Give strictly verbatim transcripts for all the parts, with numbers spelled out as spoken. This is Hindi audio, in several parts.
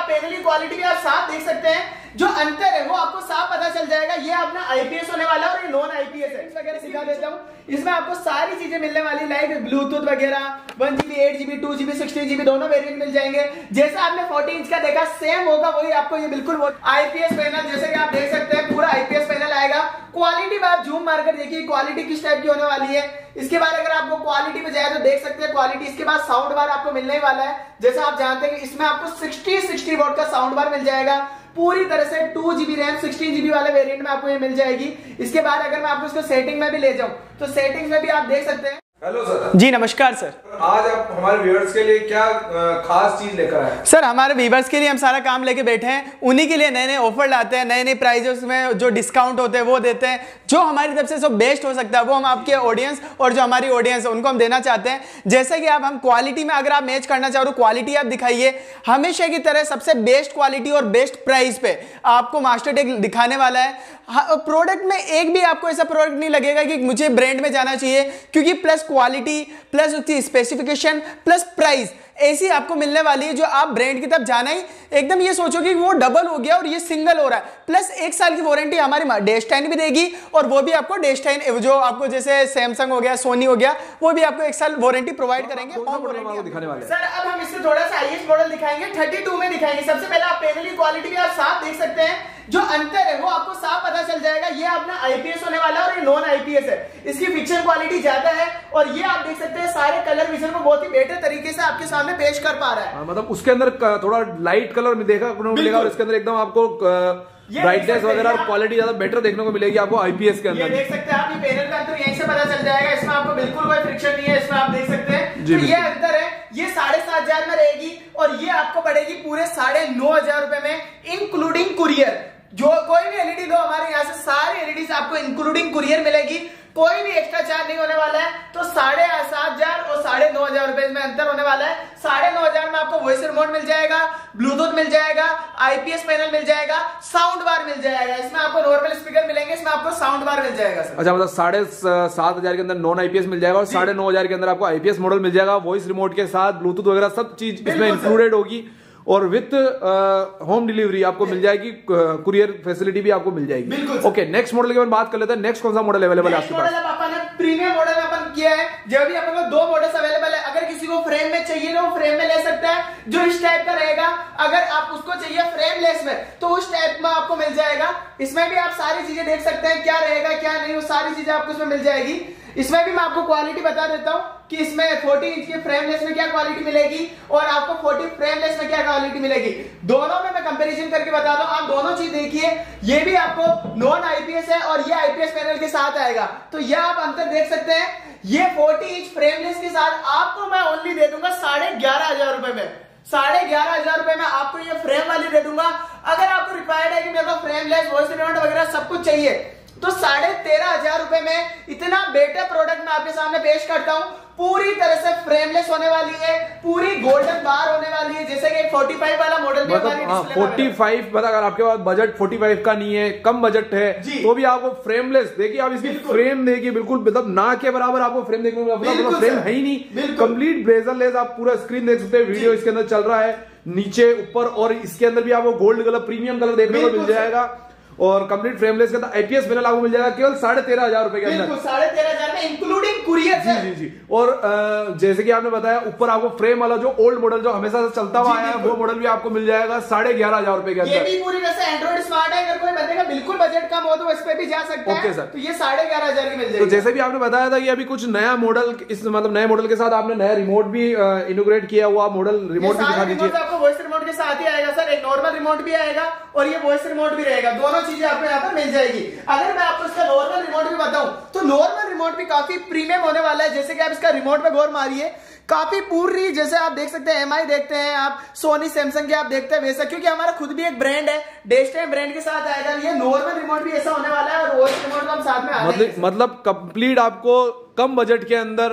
पैनल की क्वालिटी भी आप साफ देख सकते हैं, जो अंतर है वो आपको साफ पता चल जाएगा। ये अपना आईपीएस होने वाला है और ये नॉन आईपीएस है। वगैरह सिखा देता हूँ, इसमें आपको सारी चीजें मिलने वाली, लाइक ब्लूटूथ वगैरह, one GB eight GB two GB sixteen GB दोनों वेरिएंट मिल जाएंगे। जैसा आपने फोर्टी इंच का देखा सेम होगा वही आपको ये बिल्कुल वो आईपीएस पैनल, जैसे कि आप देख सकते हैं पूरा आईपीएस पैनल आएगा। क्वालिटी में आप जूम मारकर देखिए क्वालिटी किस टाइप की होने वाली है। इसके बाद अगर आपको क्वालिटी में जाए तो देख सकते हैं क्वालिटी। इसके बाद साउंड बार आपको मिलने वाला है, जैसा आप जानते हैं कि इसमें आपको सिक्सटी सिक्सटी वोट का साउंड बार मिल जाएगा पूरी तरह से। Two GB RAM sixteen GB वाले वेरिएंट में आपको ये मिल जाएगी। इसके बाद अगर मैं आपको इसको सेटिंग में भी ले जाऊं तो सेटिंग्स में भी आप देख सकते हैं। Hello sir. जी नमस्कार सर। आज आप हमारे व्यूअर्स के लिए क्या खास चीज लेकर आए? सर हमारे व्यूअर्स के लिए हम सारा काम लेके बैठे हैं, उन्हीं के लिए नए नए ऑफर लाते हैं, नए नए प्राइजेस में जो डिस्काउंट होते हैं वो देते हैं। जो हमारी तरफ से जो बेस्ट हो सकता है वो हम आपके ऑडियंस और जो हमारी ऑडियंस है उनको हम देना चाहते हैं। जैसे कि आप हम क्वालिटी में अगर आप मैच करना चाहो तो क्वालिटी आप दिखाइए, हमेशा की तरह सबसे बेस्ट क्वालिटी और बेस्ट प्राइस पे आपको मास्टरटेक दिखाने वाला है। प्रोडक्ट में एक भी आपको ऐसा प्रोडक्ट नहीं लगेगा कि मुझे ब्रांड में जाना चाहिए, क्योंकि प्लस क्वालिटी प्लस उसकी स्पेसिफिकेशन प्लस प्राइस ऐसी आपको मिलने वाली है जो आप ब्रांड की तरफ जाना ही एकदम ये सोचोगे कि वो डबल हो गया और ये सिंगल हो रहा है। प्लस एक साल की वारंटी हमारी डेस्टाइन भी देगी, और वो भी आपको डेस्टाइन जो आपको जैसे सैमसंग हो गया, सोनी हो गया, वो भी आपको एक साल वारंटी प्रोवाइड करेंगे। दिखाने वाले सर अब हम इससे थोड़ा सा हाईएस्ट मॉडल दिखाएंगे, थर्टी टू में दिखाएंगे। सबसे पहले आप पैनल की क्वालिटी भी आप साफ देख सकते हैं, जो अंतर है वो आपको साफ पता चल जाएगा। ये अपना आईपीएस होने वाला है और ये नॉन आईपीएस है। इसकी पिक्चर क्वालिटी ज्यादा है और ये आप देख सकते हैं सारे कलर विजन को बहुत ही बेहतर तरीके से आपके सामने पेश कर पा रहा है। आ, मतलब उसके अंदर थोड़ा लाइट कलर में देखा मिलेगा और इसके अंदर एकदम आपको ब्राइटनेस वगैरह और क्वालिटी ज्यादा बेटर देखने को मिलेगी आपको आईपीएस के अंदर। ये देख सकते हैं आप, ये पैनल का अंतर यहीं से पता चल जाएगा। इसमें आपको बिल्कुल कोई फ्रिक्शन नहीं है, इसमें आप देख सकते हैं। तो ये अंतर है, ये साढ़े सात हजार में रहेगी और ये आपको पड़ेगी पूरे साढ़े नौ हजार रुपए में इंक्लूडिंग कुरियर। जो कोई भी एलईडी लो हमारे यहाँ से सारी एलईडी आपको इंक्लूडिंग कुरियर मिलेगी, कोई भी एक्स्ट्रा चार्ज नहीं होने वाला है। तो साढ़े सात हजार और साढ़े नौ हजार रुपए में अंतर होने वाला है। साढ़े नौ हजार में आपको वॉइस रिमोट मिल जाएगा, ब्लूटूथ मिल जाएगा, आईपीएस पैनल मिल जाएगा, साउंड बार मिल जाएगा। इसमें आपको नॉर्मल स्पीकर मिलेंगे, इसमें आपको साउंड बार मिल जाएगा सर। अच्छा, मतलब साढ़े सात हजार के अंदर नॉन आईपीएस मिल जाएगा और साढ़े नौ हजार के अंदर आपको आईपीएस मॉडल मिल जाएगा, वॉइस रिमोट के साथ, ब्लूटूथ वगैरह सब चीज इसमें इंक्लूडेड होगी और विथ होम डिलीवरी आपको मिल जाएगी, कुरियर फैसिलिटी भी आपको मिल जाएगी। ओके, नेक्स्ट मॉडल के बारे में बात कर लेते हैं। नेक्स्ट कौन सा मॉडल अवेलेबल है आपके पास? अपन प्रीमियम मॉडल में अपन किया है, जब भी अपन को दो मॉडल्स अवेलेबल है। अगर किसी को फ्रेम में चाहिए ना वो फ्रेम में ले सकता है, जो इस टाइप का रहेगा। अगर आप उसको चाहिए फ्रेमलेस में तो उस टाइप में आपको मिल जाएगा। इसमें भी आप सारी चीजें देख सकते हैं, क्या रहेगा क्या नहीं, वो सारी चीजें आपको इसमें मिल जाएगी। इसमें भी मैं आपको क्वालिटी बता देता हूं कि इसमें फोर्टी इंच के फ्रेमलेस में क्या क्वालिटी मिलेगी और आपको फोर्टी फ्रेमलेस में क्या क्वालिटी मिलेगी। दोनों में मैं कंपैरिजन करके बता दूं, आप दोनों चीज देखिए। ये भी आपको नॉन आईपीएस है और ये आईपीएस पैनल के साथ आएगा, तो यह आप अंतर देख सकते हैं। ये फोर्टी इंच फ्रेमलेस के साथ आपको मैं ओनली दे दूंगा साढ़े ग्यारह हजार रुपए में। साढ़े ग्यारह हजार रुपए में आपको ये फ्रेम वाली दे दूंगा। अगर आपको रिक्वायर्ड है कि मेरे को फ्रेमलेस वॉइस रिमोट वगैरह सब कुछ चाहिए तो साढ़े तेरह हजार रुपए में इतना बेटर प्रोडक्ट मैं आपके सामने पेश करता हूं। पूरी तरह से फ्रेमलेस होने वाली है, पूरी गोल्डन बार होने वाली है, जैसे कि फोर्टी फाइव वाला मॉडल भी हमारी डिस्प्ले में फोर्टी फाइव मतलब अगर आपके पास बजट फोर्टी फाइव का नहीं है, कम बजट है, तो भी आपको फ्रेमलेस देखिए। आप इसकी फ्रेम देखिए, बिल्कुल मतलब ना के बराबर आपको फ्रेम देखने को मिलेगा। मतलब फ्रेम है ही नहीं, कंप्लीट ब्लेजरलेस आप पूरा स्क्रीन देख सकते हैं। वीडियो इसके अंदर चल रहा है, नीचे ऊपर, और इसके अंदर भी आपको गोल्ड कलर प्रीमियम कलर देखने को मिल जाएगा और कंप्लीट फ्रेमलेस का आईपीएस पैनल आपको मिल जाएगा केवल साढ़े तेरह हजार रुपए के अंदर, साढ़े तेरह हजार में इंक्लूडिंग कुरियर। जी जी जी। और आ, जैसे कि आपने बताया ऊपर आपको फ्रेम वाला जो ओल्ड मॉडल जो हमेशा से चलता हुआ आया है वो मॉडल भी आपको मिल जाएगा साढ़े ग्यारह हजार रुपए के अंदर। ये भी पूरी तरह से एंड्रॉइड स्मार्ट है, अगर कोई बंदे का बिल्कुल बजट कम हो तो इस पे भी जा सकता है। ओके सर, तो ये साढ़े ग्यारह हजार की मिल जाएगी। तो जैसे भी आपने बताया था कि अभी कुछ नया मॉडल, इस मतलब नए मॉडल के साथ आपने नया रिमोट भी इनोग्रेट किया हुआ मॉडल, रिमोट भी दिखा दीजिए। आपको वॉइस रिमोट के साथ ही आएगा सर, एक नॉर्मल रिमोट भी आएगा और ये वॉइस रिमोट भी रहेगा, दोनों चीजें आपको यहाँ पर मिल जाएगी। अगर मैं आपको इसका नॉर्मल रिमोट भी बताऊं तो नॉर्मल रिमोट भी काफी प्रीमियम होने वाला है। जैसे कि आप इसका रिमोट पे गौर मारिए, काफी पूरी, जैसे आप देख सकते हैं एमआई देखते हैं आप, सोनी सैमसंग के आप देखते हैं वैसा, क्योंकि हमारा खुद भी एक ब्रांड है, डेस्टाइन ब्रांड के साथ आएगा। ये नॉर्मल रिमोट भी ऐसा होने वाला है और वॉइस रिमोट हम साथ में आ मतलब मतलब कंप्लीट आपको कम बजट के अंदर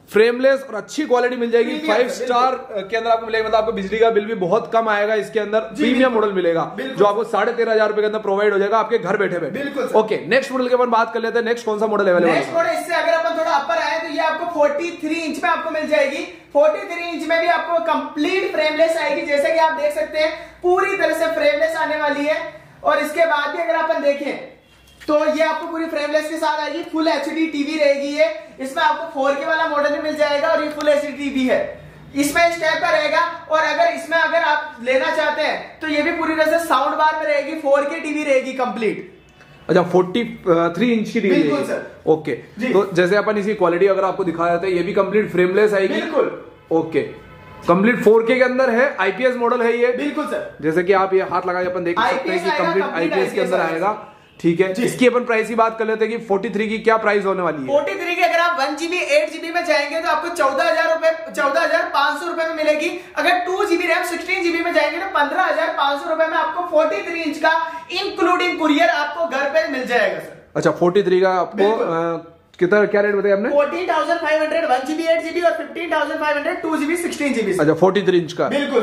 फ्रेमलेस और अच्छी क्वालिटी मिल जाएगी। फाइव स्टार के अंदर आपको मिलेगा, मतलब आपको बिजली का बिल भी बहुत कम आएगा। इसके अंदर प्रीमियम मॉडल मिलेगा जो आपको साढ़े तेरह हजार रुपए के अंदर प्रोवाइड हो जाएगा आपके घर बैठे बैठे। ओके, नेक्स्ट मॉडल के अपन बात कर लेते हैं। नेक्स्ट कौन सा मॉडल अवेलेबल है? नेक्स्ट मॉडल इससे अगर अपन थोड़ा अपर आए तो ये आपको तैंतालीस इंच में आपको मिल जाएगी। तैंतालीस इंच में भी आपको कंप्लीट फ्रेमलेस आएगी, जैसे कि आप देख सकते हैं पूरी तरह से फ्रेमलेस आने वाली है। और इसके बाद भी अगर अपन देखें तो ये आपको पूरी फ्रेमलेस के साथ आएगी। फुल एचडी टीवी रहेगी ये, इसमें आपको फोर के वाला मॉडल भी मिल जाएगा और ये फुल एचडी टीवी है, इसमें इस टाइप का रहेगा। और अगर इसमें अगर आप लेना चाहते हैं तो ये भी पूरी तरह से साउंड बार में रहेगी, फोर के टीवी रहेगी कंप्लीट। अच्छा, तैंतालीस इंच की टीवी। बिल्कुल सर। ओके, तो जैसे अपन इसकी क्वालिटी अगर आपको दिखा देते हैं, ये भी कंप्लीट फ्रेमलेस आएगी। बिल्कुल। ओके, कंप्लीट फोर के के अंदर है, आईपीएस मॉडल है ये। बिल्कुल सर। जैसे कि आप ये हाथ लगा के अपन देख सकते हैं कि कंप्लीट आईपीएस के अंदर आएगा। ठीक है, इसकी अपन प्राइस की बात कर लेते हैं कि तैंतालीस की क्या प्राइस होने वाली है। तैंतालीस की अगर आप वन जीबी एट जीबी में जाएंगे तो आपको चौदह हजार रुपए चौदह हजार पांच सौ रुपए में मिलेगी। अगर two GB RAM sixteen GB में जाएंगे तो पंद्रह हजार पांच सौ रुपए में आपको तैंतालीस इंच का इंक्लूडिंग कुरियर आपको घर पे मिल जाएगा सर। अच्छा, तैंतालीस का आपको कितना क्या रेट बताया आपने? Fourteen thousand five hundred one GB eight GB और fifteen thousand five hundred two GB sixteen GB. अच्छा, तैंतालीस इंच का। बिल्कुल।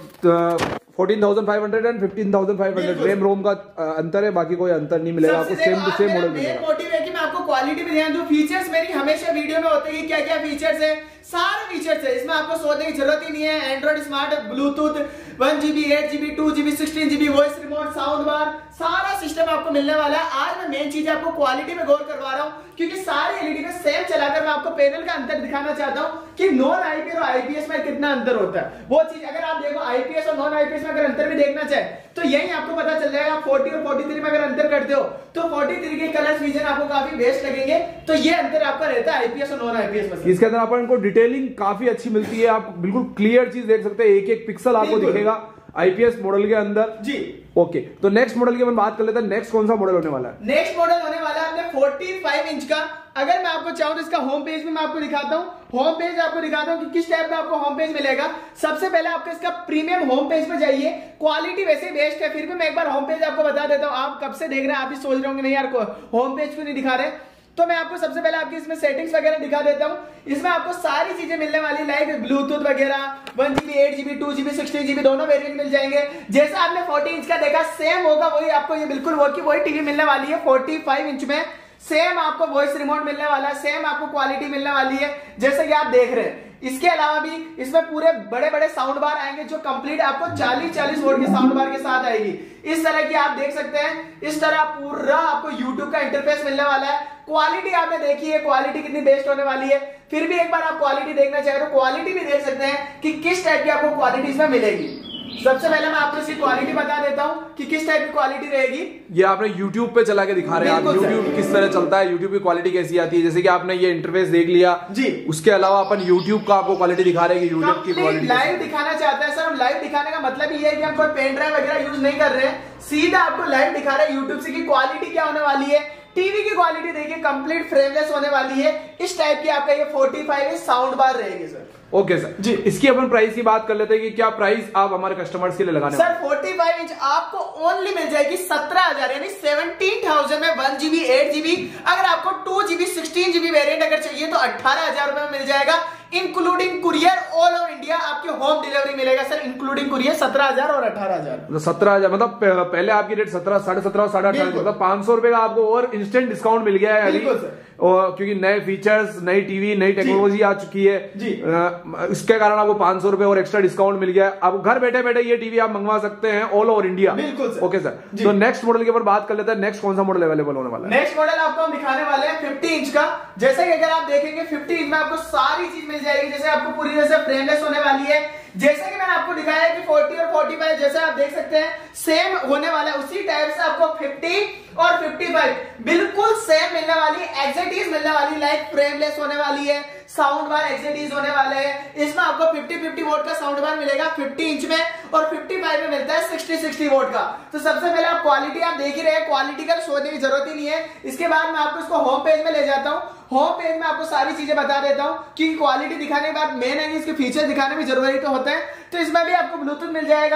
तो fourteen thousand five hundred and fifteen thousand five hundred RAM ROM का अंतर है, बाकी कोई अंतर नहीं मिलेगा आपको, सेम टू सेम मॉडल मिलेगा। मोटिव है कि मैं आपको क्वालिटी में ध्यान दूं। फीचर्स मेरी हमेशा वीडियो में होते हैं क्या क्या फीचर्स है, सारे फीचर्स है, इसमें आपको सोचने की जरूरत ही नहीं है। Android smart, bluetooth, one GB eight GB two GB sixteen GB voice remote, sound bar, सारा सिस्टम आपको मिलने वाला है। आज मैं मेन चीज आपको क्वालिटी में गौर करवा रहा हूँ क्योंकि सारे एलईडी में सेम चलाकर मैं आपको पैनल का अंतर दिखाना चाहता हूँ कि नॉन आईपीएस और आईपीएस में कितना अंतर होता है। वो चीज अगर आप देखो आईपीएस और नॉन आईपीएस में अगर अंतर भी देखना चाहे तो यही आपको पता चल जाएगा। चालीस और तैंतालीस में अगर अंतर करते हो तो तैंतालीस के कलर विजन आपको काफी बेस्ट लगेंगे। तो ये अंतर आपका रहता है आईपीएस और नॉन आईपीएस में। इसके अंदर अपन को डिटेलिंग काफी अच्छी मिलती है, आप बिल्कुल क्लियर चीज देख सकते हैं, एक एक पिक्सल आपको दिखेगा आईपीएस मॉडल के अंदर जी। ओके, तो नेक्स्ट मॉडल की अपन बात कर लेते हैं। नेक्स्ट कौन सा मॉडल होने वाला है? नेक्स्ट मॉडल होने वाला है अपने पैंतालीस इंच का। अगर मैं आपको चाहूं तो इसका होम पेज भी मैं आपको दिखाता हूं। होम पेज आपको दिखाता हूं कि किस टाइप का आपको होम पेज मिलेगा। सबसे पहले आपको इसका प्रीमियम होम पेज पे जाइए। क्वालिटी वैसे बेस्ट है, फिर भी मैं एक बार होम पेज आपको बता देता हूं। आप कब से देख रहे हैं, आप भी सोच रहे होंगे नहीं यार होम पेज क्यों नहीं दिखा रहे, तो मैं आपको सबसे पहले आपकी इसमें सेटिंग्स वगैरह दिखा देता हूं। इसमें आपको सारी चीजें मिलने वाली, लाइक ब्लूटूथ वगैरह, one GB eight GB two GB sixteen GB दोनों वेरिएंट मिल जाएंगे। जैसा आपने फोर्टी इंच का देखा सेम होगा वही आपको ये बिल्कुल वो की वही टीवी मिलने वाली है। पैंतालीस इंच में सेम आपको वॉइस रिमोट मिलने वाला है, सेम आपको क्वालिटी मिलने वाली है जैसे कि आप देख रहे हैं। इसके अलावा भी इसमें पूरे बड़े बड़े साउंड बार आएंगे जो कंप्लीट आपको चालीस चालीस वोल्ट के साउंड बार के साथ आएगी। इस तरह की आप देख सकते हैं, इस तरह पूरा आपको यूट्यूब का इंटरफेस मिलने वाला है। क्वालिटी आपने देखी है, क्वालिटी कितनी बेस्ट होने वाली है। फिर भी एक बार आप क्वालिटी देखना चाहे तो क्वालिटी भी देख सकते हैं कि किस टाइप की आपको क्वालिटी इसमें मिलेगी। सबसे पहले मैं आपको इसकी क्वालिटी बता देता हूं कि किस टाइप की क्वालिटी रहेगी। ये आपने YouTube पे चला के दिखा रहे हैं आप, YouTube किस तरह चलता है, YouTube की क्वालिटी कैसी आती है। जैसे कि आपने ये इंटरफेस देख लिया जी, उसके अलावा अपन YouTube का आपको क्वालिटी दिखा रहे हैं कि YouTube की क्वालिटी लाइव दिखाना चाहते हैं सर। हम लाइव दिखाने का मतलब ये है कि हम कोई पेन ड्राइव वगैरह यूज नहीं कर रहे हैं, सीधा आपको लाइव दिखा रहे हैं यूट्यूब से कि क्वालिटी क्या होने वाली है। टीवी की क्वालिटी देखिए कंप्लीट फ्रेमलेस होने वाली है। इस टाइप की आपका ये पैंतालीस साउंड बार रहेगी सर। ओके सर जी, इसकी अपन प्राइस की बात कर लेते हैं कि क्या प्राइस आप हमारे कस्टमर्स के लिए लगाने सर। पैंतालीस इंच आपको ओनली मिल जाएगी सत्रह हजार यानी सेवनटीन थाउजेंड में वन जीबी एट जीबी। अगर आपको two GB sixteen GB variant अगर चाहिए तो अठारह हजार रुपए में मिल जाएगा, including courier all over India आपकी होम डिलीवरी मिलेगा सर। इंक्लूडिंग कुरियर सत्रह हजार और अठारह हजार सत्रह हजार मतलब पहले आपकी रेट सत्रह साढ़े सत्रह साढ़े अठारह मतलब पांच सौ रुपए का आपको और इंस्टेंट डिस्काउंट मिल गया है अभी, और क्योंकि नए फीचर्स, नई टीवी, नई टेक्नोलॉजी आ चुकी है जी। इसके कारण आपको पांच सौ रुपए और एक्स्ट्रा डिस्काउंट मिल गया है। आप घर बैठे बैठे ये टीवी आप मंगवा सकते हैं ऑल ओवर इंडिया। बिल्कुल ओके सर, तो नेक्स्ट मॉडल के ऊपर बात कर लेते हैं। नेक्स्ट कौन सा मॉडल अवेलेबल होने वाला है? नेक्स्ट मॉडल आपको हम दिखाने वाले हैं पचास इंच का। जैसे कि अगर आप देखेंगे पचास इंच में आपको सारी चीज मिल जाएगी। जैसे आपको पूरी तरह से फ्रेमलेस होने वाली है, जैसे कि मैंने आपको दिखाया कि चालीस और पैंतालीस जैसे आप देख सकते हैं सेम होने वाला है। उसी टाइप से आपको पचास और पचपन बिल्कुल सेम मिलने वाली, एग्जैक्ट मिलने वाली, लाइक फ्रेमलेस होने वाली है। साउंड बार एग्जैक्ट होने वाले हैं। इसमें आपको पचास पचास वोल्ट का साउंड बार मिलेगा पचास इंच में, और पचपन में मिलता है साठ साठ वोल्ट का। तो सबसे पहले आप क्वालिटी आप देख ही रहे हैं, क्वालिटी का सोचने की जरूरत ही नहीं है। इसके बाद मैं आपको इसको होम पेज में ले जाता हूं। होम पेज में आपको सारी चीजें बता देता हूं कि क्वालिटी दिखाने के बाद मेन है इसके फीचर दिखाने में जरूरी तो होता है। तो इसमें भी आपको ब्लूटूथ मिल जाएगा,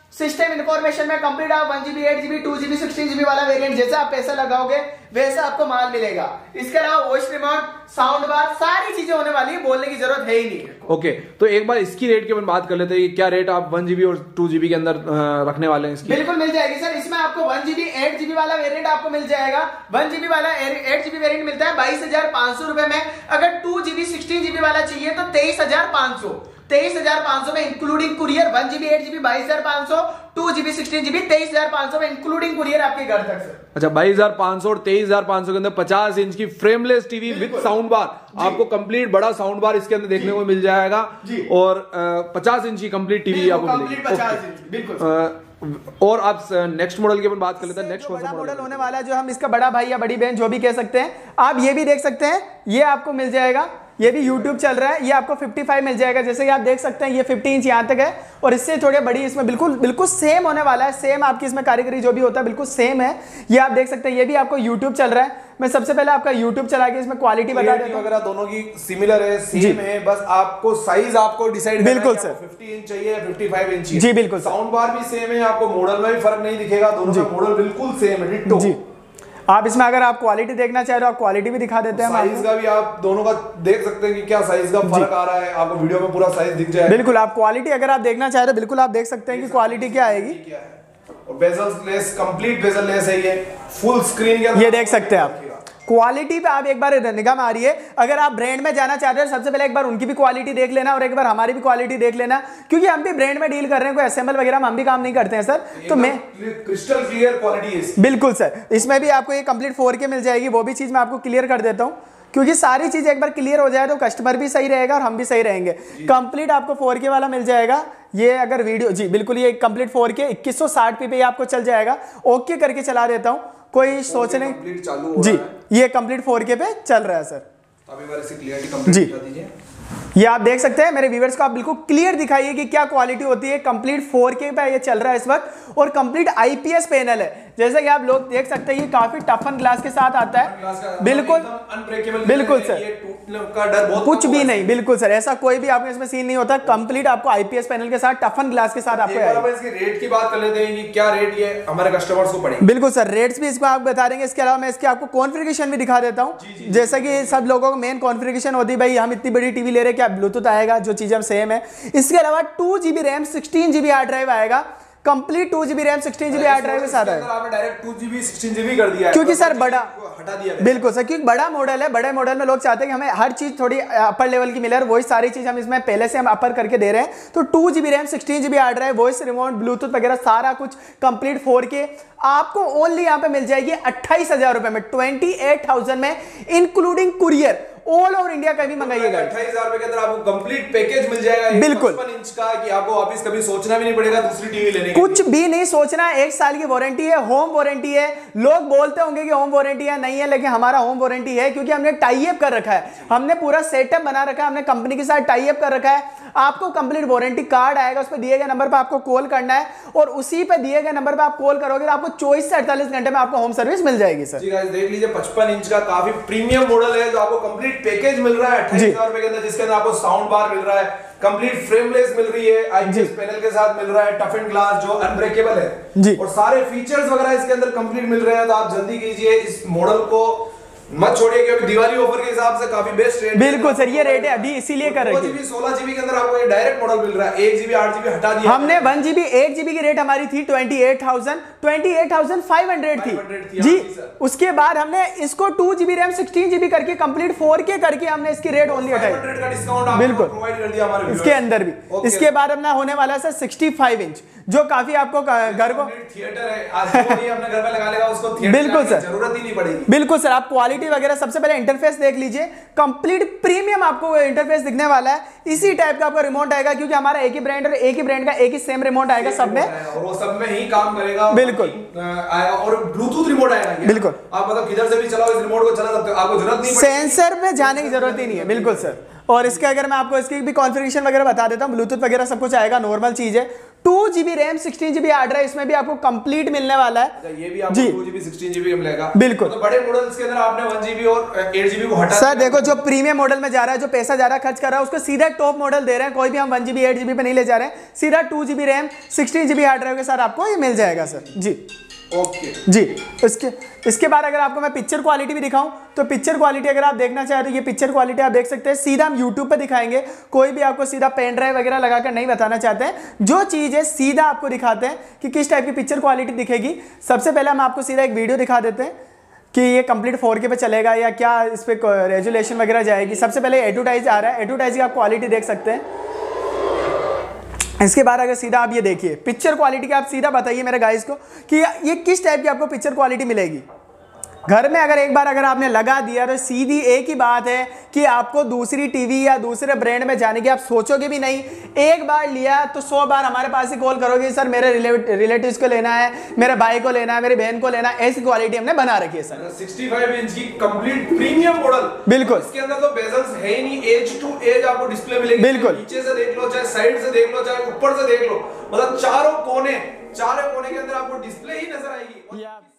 सिस्टम इन्फॉर्मेशन में कंप्लीट आप one GB eight GB two GB sixteen GB वाला वेरिएंट जैसा आप पैसा लगाओगे वैसा आपको माल मिलेगा। इसके अलावा वॉइस रिमोट, साउंड बार, सारी चीजें होने वाली है, बोलने की जरूरत है ही नहीं। ओके okay, तो एक बार इसकी रेट के बारे में बात कर लेते हैं, क्या रेट आप वन जीबी और टू जीबी के अंदर रखने वाले हैं इसकी? बिल्कुल मिल जाएगी सर, इसमें आपको वन जीबी एट जीबी वाला वेरिएंट आपको मिल जाएगा। वन जीबी वाला एट जीबी वेरिएंट मिलता है बाईस हजार पांच सौ रुपए में। अगर टू जीबी सिक्सटीन जीबी वाला चाहिए तो तेईस हजार पांच सौ तेईस हजार पांच सौ में including courier. One GB eight GB बाईस हजार पांच सौ, टू जीबी सिक्सटीन जीबी तेईस हजार पांच सौ में इंक्लूडिंग कुरियर आपके घर तक सर। अच्छा, बाईस हजार पांच सौ और तेईस हजार पांच सौ के अंदर पचास इंच की frameless TV with sound bar, आपको कंप्लीट बड़ा साउंड बार इसके अंदर देखने को मिल जाएगा और पचास इंच की कंप्लीट टीवी आपको मिलेगी। बिल्कुल। और आप नेक्स्ट मॉडल के बात कर लेते हैं। नेक्स्ट बड़ा मॉडल होने वाला है जो हम इसका बड़ा भाई या बड़ी बहन जो भी कह सकते हैं, आप ये भी देख सकते हैं, ये आपको मिल जाएगा। ये भी YouTube चल रहा है, ये आपको पचपन मिल जाएगा। जैसे कि आप देख सकते हैं ये पचास इंच यहाँ तक है और इससे थोड़ी बड़ी इसमें बिल्कुल बिल्कुल सेम होने वाला है। सेम आपकी इसमें कारीगरी जो भी होता है बिल्कुल सेम है। ये आप देख सकते हैं, ये भी आपको YouTube चल रहा है। मैं सबसे पहले आपका YouTube चला के इसमें क्वालिटी बता देता हूं। वगैरह दोनों की सिमिलर है, सेम है, बस आपको साइज आपको डिसाइड बिल्कुल सर, पचास इंच चाहिए या पचपन इंच जी बिल्कुल। साउंड बार भी सेम है, आपको मॉडल में भी फर्क नहीं दिखेगा, दोनों का मॉडल बिल्कुल सेम है, डिट्टो। जी, आप इसमें अगर आप क्वालिटी देखना चाह रहे हो आप क्वालिटी भी दिखा देते हैं। साइज का भी आप दोनों का देख सकते हैं कि क्या साइज का फर्क आ रहा है, आपको वीडियो में पूरा साइज दिख जाएगा। बिल्कुल, आप क्वालिटी अगर आप देखना चाह रहे हो बिल्कुल आप देख सकते हैं कि क्वालिटी क्या आएगी। और bezel less, complete bezel less है, ये फुल स्क्रीन के अंदर ये देख सकते हैं आप। क्वालिटी पे आप एक बार निगाह मारिए। अगर आप ब्रांड में जाना चाहते हो सबसे पहले एक बार उनकी भी क्वालिटी देख लेना और एक बार हमारी भी क्वालिटी देख लेना, क्योंकि हम भी ब्रांड में डील कर रहे हैं, कोई असेंबल वगैरह हम भी काम नहीं करते हैं सर। तो मैं क्रिस्टल क्लियर क्वालिटी है। बिल्कुल सर, इसमें भी आपको ये कंप्लीट फोर के मिल जाएगी। वो भी चीज मैं आपको क्लियर कर देता हूँ, क्योंकि सारी चीज एक बार क्लियर हो जाए तो कस्टमर भी सही रहेगा और हम भी सही रहेंगे। कंप्लीट आपको फोर के वाला मिल जाएगा। ये अगर वीडियो जी बिल्कुल ये कंप्लीट फोर के इक्कीस सौ साठ पी पे आपको चल जाएगा। ओके करके चला देता हूँ, कोई सोचने जी, ये कंप्लीट फोर के पे चल रहा है सर। अभी बार इसकी क्लियरिटी कंप्लीट दिखा दीजिए। ये आप देख सकते हैं, मेरे व्यूअर्स को आप बिल्कुल क्लियर दिखाइए कि क्या क्वालिटी होती है। कंप्लीट फोर के पे ये चल रहा है इस वक्त और कंप्लीट आईपीएस पैनल है। जैसे कि आप लोग देख सकते हैं ये काफी टफन ग्लास के साथ आता है। बिल्कुल बिल्कुल सर, का डर बहुत कुछ भी नहीं। बिल्कुल सर, ऐसा कोई भी आपको इसमें सीन नहीं होता। कंप्लीट आपको आईपीएस पैनल के साथ टफन ग्लास के साथ आपको। इसके रेट की बात कर लेते हैं कि क्या रेट ये हमारे कस्टमर्स को पड़ेगा। बिल्कुल सर, रेट्स भी इसको आप बता देंगे। इसके अलावा मैं इसके आपको कॉन्फ़िगरेशन भी दिखा देता हूँ। जैसा कि सब लोगों को मेन कॉन्फ़िगरेशन होती है, भाई हम इतनी बड़ी टीवी ले रहे हैं, क्या ब्लूटूथ आएगा, जो चीजें हम सेम है। इसके अलावा two GB RAM sixteen GB hard drive आएगा। Complete two GB RAM sixteen GB hard drive के साथ है। आपने direct two GB sixteen GB कर दिया है, क्योंकि सर बड़ा हटा दिया। बिल्कुल सर, क्योंकि बड़ा मॉडल है। बड़े मॉडल में लोग चाहते हैं कि हमें हर चीज थोड़ी अपर लेवल की मिले और वही सारी चीज हम इसमें पहले से हम अपर करके दे रहे हैं। तो two GB RAM sixteen GB hard drive, voice remote, bluetooth वगैरह सारा कुछ कंप्लीट फोर के आपको ओनली यहाँ पे मिल जाएगी अट्ठाईस हजार रुपए में, ट्वेंटी एट थाउजेंड में including courier. All over India कहीं भी मंगाइएगा। अट्ठाईस हजार रुपए के अंदर आपको कंप्लीट पैकेज मिल जाएगा। बिल्कुल पचपन इंच का, कि आपको वापस कभी सोचना भी नहीं पड़ेगा दूसरी टीवी लेने के। कुछ भी नहीं सोचना। एक साल की वारंटी है, होम वारंटी है। लोग बोलते होंगे कि होम वारंटी है, नहीं है, लेकिन हमारा होम वारंटी है क्योंकि हमने टाई अप कर रखा है। हमने पूरा सेटअप बना रखा है, हमने कंपनी के साथ टाई अप कर रखा है। आपको कंप्लीट वारंटी कार्ड आएगा, उस पर दिए गए नंबर पर आपको कॉल करना है और उसी पे दिए गए नंबर पर आप कॉल करोगे तो आपको चौबीस से अड़तालीस घंटे में आपको होम सर्विस मिल जाएगी सर। जी गाइस, देख लीजिए पचपन इंच का काफी प्रीमियम मॉडल है जो आपको कंप्लीट पैकेज मिल रहा है अट्ठाईस हजार रुपए के अंदर, जिसके अंदर आपको साउंड बार मिल रहा है, कंप्लीट फ्रेमलेस मिल रही है, आईपीएस पैनल के साथ मिल रहा है, टफ एंड ग्लास जो अनब्रेकेबल है जी, और सारे फीचर्स वगैरह इसके अंदर कंप्लीट मिल रहे हैं। तो आप जल्दी कीजिए, इस मॉडल को मत छोड़िए क्योंकि दिवाली ऑफर के हिसाब से काफी बेस्ट रेट। बिल्कुल सर, ये रेट है अभी इसीलिए कर रहे हैं। सोलह जीबी के अंदर आपको ये डायरेक्ट मॉडल मिल रहा है। एक जीबी आठ जीबी हटा दिया हमने। वन जीबी एक जीबी की रेट हमारी थी twenty eight thousand twenty eight thousand five hundred थी जी। उसके बाद हमने इसको two GB RAM sixteen GB करके कंप्लीट फोर के करके हमने इसकी रेट ओनली हटाई। बिल्कुल प्रोवाइड कर दिया हमारे इसके अंदर भी। इसके बाद अपना होने वाला है सर सिक्सटी फाइव इंच, जो काफी आपको घर को थिएटर है, आज कोई अपने घर में लगा लेगा उसको थिएटर बिल्कुल सर, जरूरत ही नहीं पड़ेगी। बिल्कुल सर, आप क्वालिटी वगैरह सबसे पहले इंटरफेस देख लीजिए। कंप्लीट प्रीमियम आपको इंटरफेस दिखने वाला है। इसी टाइप का आपको रिमोट आएगा क्योंकि हमारा एक ही ब्रांड और एक ही ब्रांड का एक ही सेम रिमोट आएगा सब में, और वो सब में ही काम करेगा। बिल्कुल आएगा और ब्लूटूथ रिमोट आएगा। बिल्कुल, आप मतलब किधर से भी चलाओ इस रिमोट को चला सकते हो, आपको जरूरत नहीं पड़ेगी, सेंसर में जाने की जरूरत ही नहीं है। बिल्कुल सर, और इसके अगर मैं आपको इसकी भी कॉन्फ़िगरेशन वगैरह बता देता हूँ, ब्लूटूथ वगैरह सब कुछ आएगा, नॉर्मल चीज है। Two GB RAM sixteen GB hard drive इसमें भी आपको कंप्लीट मिलने वाला है। ये भी आपको टू जीबी सिक्सटीन जीबी का मिलेगा बिल्कुल। तो बड़े मॉडल्स के अंदर आपने वन जीबी और एट जीबी को हटा सर देखो जो प्रीमियम मॉडल में जा रहा है, जो पैसा ज्यादा खर्च कर रहा है उसको सीधा टॉप मॉडल दे रहे हैं, कोई भी हम वन जीबी एट जीबी पे नहीं ले जा रहे हैं, सीधा two GB RAM sixteen GB hard drive के साथ आपको ये मिल जाएगा सर जी। ओके जी। इसके इसके बाद अगर आपको मैं पिक्चर क्वालिटी भी दिखाऊं तो पिक्चर क्वालिटी अगर आप देखना चाहे तो ये पिक्चर क्वालिटी आप देख सकते हैं, सीधा हम यूट्यूब पे दिखाएंगे, कोई भी आपको सीधा पेन ड्राइव वगैरह लगाकर नहीं बताना चाहते हैं, जो चीज़ है सीधा आपको दिखाते हैं कि किस टाइप की पिक्चर क्वालिटी दिखेगी। सबसे पहले हम आपको सीधा एक वीडियो दिखा देते हैं कि ये कंप्लीट फोर के पे चलेगा या क्या इस पर रेजुलेशन वगैरह जाएगी। सबसे पहले एडवर्टाइज आ रहा है, एडवर्टाइज की आप क्वालिटी देख सकते हैं। इसके बाद अगर सीधा आप ये देखिए पिक्चर क्वालिटी का, आप सीधा बताइए मेरे गाइस को कि ये किस टाइप की आपको पिक्चर क्वालिटी मिलेगी। घर में अगर एक बार अगर आपने लगा दिया तो सीधी एक ही बात है कि आपको दूसरी टीवी या दूसरे ब्रांड में जाने की आप सोचोगे भी नहीं। एक बार लिया तो सौ बार हमारे पास ही कॉल करोगे, सर मेरे रिलेटिव्स को लेना है, मेरे भाई को लेना है, मेरी बहन को लेना है। ऐसी क्वालिटी हमने बना रखी है सर। सिक्सटी फाइव इंच की कंप्लीट प्रीमियम मॉडल बिल्कुल। इसके अंदर तो बेजल्स है ही नहीं, एज टू एज आपको डिस्प्ले मिलेगी। बिल्कुल। नीचे से देख लो, चाहे साइड से देख लो, चाहे ऊपर से देख लो, मतलब चारों कोने चारों कोने के अंदर आपको डिस्प्ले ही नजर आएगी।